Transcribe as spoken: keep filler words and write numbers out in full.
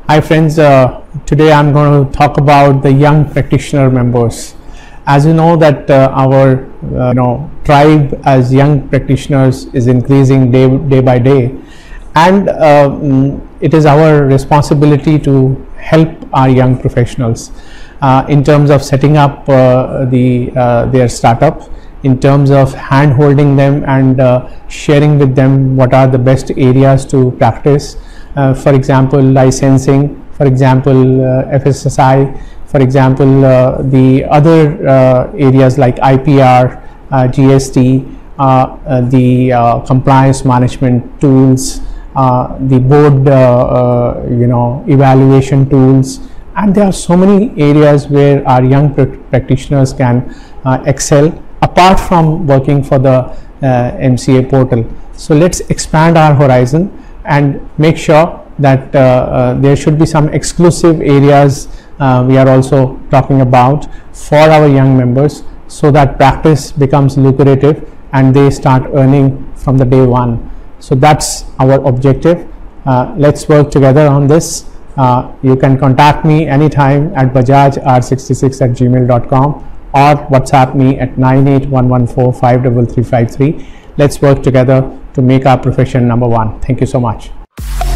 Hi friends, uh, today I'm going to talk about the young practitioner members. As you know that uh, our uh, you know tribe as young practitioners is increasing day, day by day, and uh, it is our responsibility to help our young professionals uh, in terms of setting up uh, the uh, their startup, in terms of hand holding them and uh, sharing with them what are the best areas to practice. Uh, for example, licensing, for example, uh, F S S I, for example, uh, the other uh, areas like I P R, uh, G S T, uh, uh, the uh, compliance management tools, uh, the board, uh, uh, you know, evaluation tools, and there are so many areas where our young pr practitioners can uh, excel apart from working for the uh, M C A portal. So let's expand our horizon and make sure that uh, uh, there should be some exclusive areas uh, we are also talking about for our young members, so that practice becomes lucrative and they start earning from the day one. So that's our objective. Uh, let's work together on this. Uh, you can contact me anytime at bajaj r sixty-six at gmail dot com or WhatsApp me at nine eight one one four five three three five three. Let's work together to make our profession number one. Thank you so much.